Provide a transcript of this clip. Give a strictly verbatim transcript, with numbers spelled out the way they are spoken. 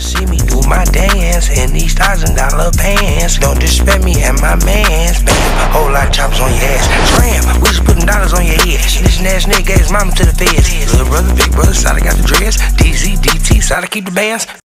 See me do my dance in these thousand dollar pants. Don't disrespect me and my mans. Bam, whole lot of choppers on your ass. Scram, we just putting dollars on your head. This ass nigga gave his mama to the feds. Little brother, big brother, side I got the dreads. D Z, D T, side I keep the bands.